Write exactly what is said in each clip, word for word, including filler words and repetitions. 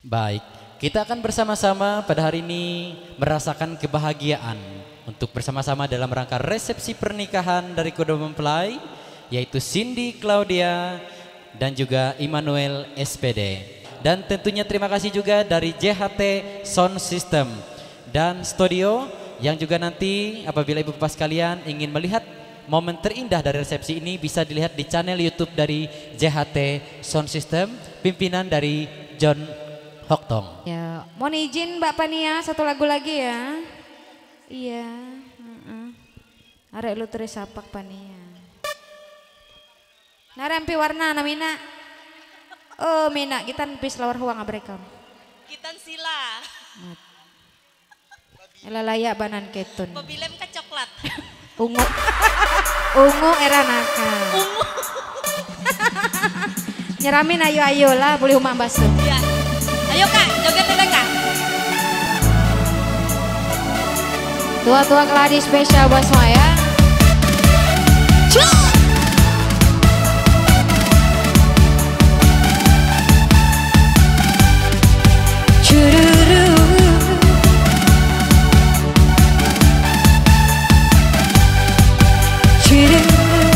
Baik, kita akan bersama-sama pada hari ini merasakan kebahagiaan untuk bersama-sama dalam rangka resepsi pernikahan dari kedua mempelai, yaitu Cindy Claudia dan juga Immanuel S P D. Dan tentunya terima kasih juga dari J H T Sound System dan Studio yang juga nanti apabila ibu bapak sekalian ingin melihat momen terindah dari resepsi ini bisa dilihat di channel YouTube dari J H T Sound System, pimpinan dari John Hoktong. Ya, mohon izin Mbak Pania satu lagu lagi ya. Iya, uh-uh. Arek lu terus sapak Pania. Narempi warna namina. Oh, mina kita nepis lawar huang abrekam. Kita sila. Ela layak banan ketun. Mobilem ke coklat. Ungu. Ungu era naka. Ungu. Nyeramin ayo-ayo lah boleh umah basuh. Ya. Ayo Kak, joget dulu Kak. Tua-tua keladi spesial buat semua ya. Cuk. Cururu. Cururu.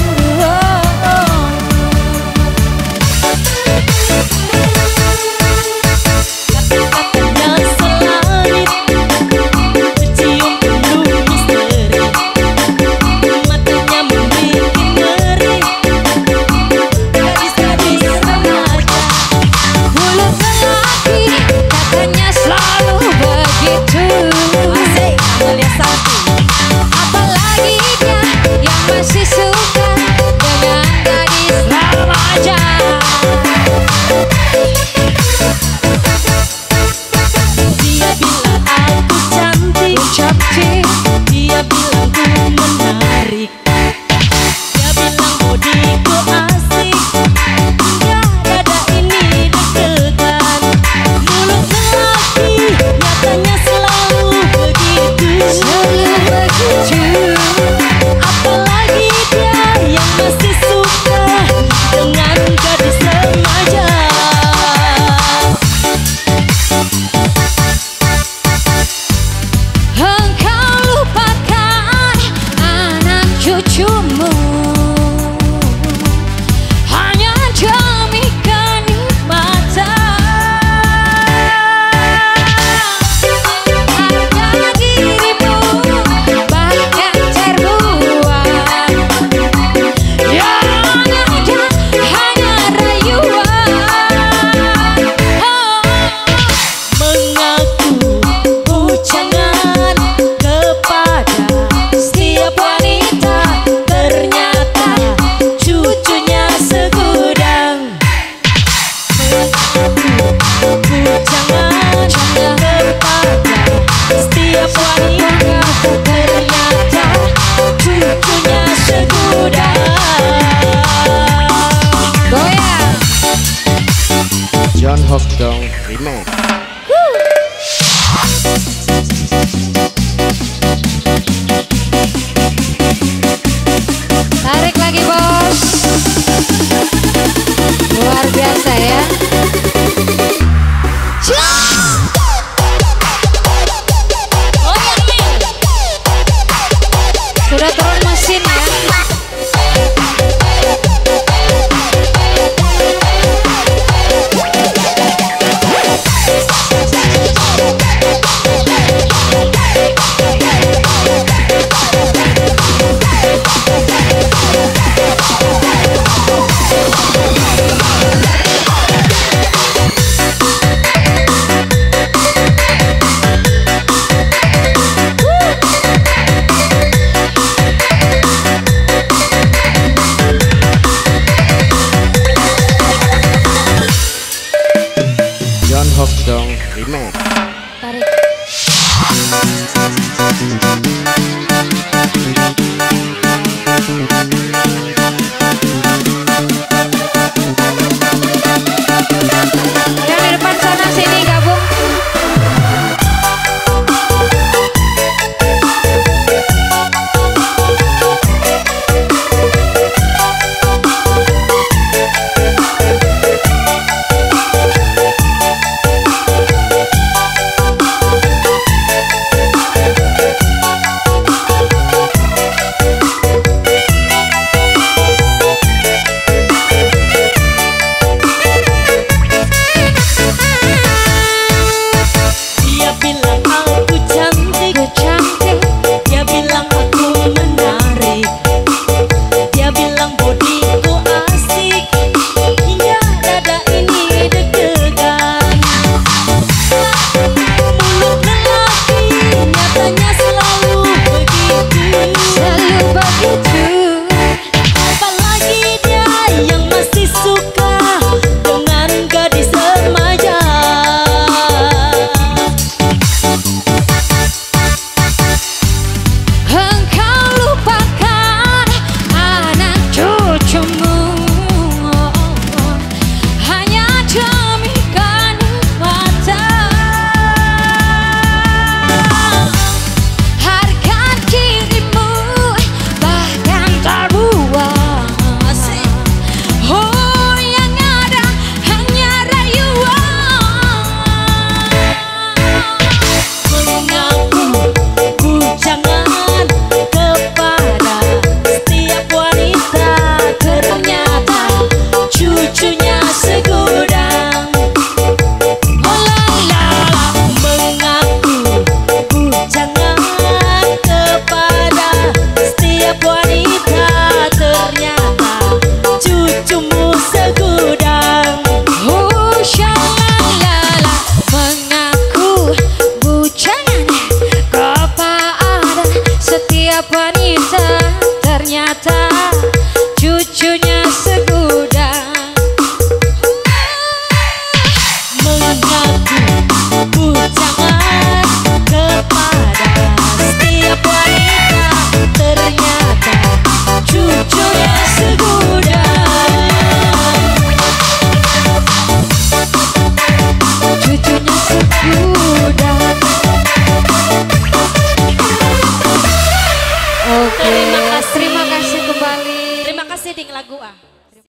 Apalagi dia yang masih suka dengan gadis remaja. Dia bilang aku cantik, cantik. Dia bilang ku menarik. Dia bilang bodiku asik. Ya dada ini deg-degan. Mulut lelaki nyatanya selalu begitu. Apalagi dia yang masih suka dengan gadis remaja. Engkau lupakan anak cucumu hanya demi kenikmatan. Harga dirimu bahkan terbuang, yang ada hanya rayuan. Oh. Mengaku bujangan kepada setiap wanita, ternyata cucunya segudang. Mengaku bujangan kepada setiap wanita, ternyata cucunya segudang. Goyang. John Hoktong Remake. Tarik lagi bos. Luar biasa ya. Goyang nih. Sudah turun mesin ya. John Hoktong Remake. Tarik. Yang di depan sana sini gabung. ting lagu ah.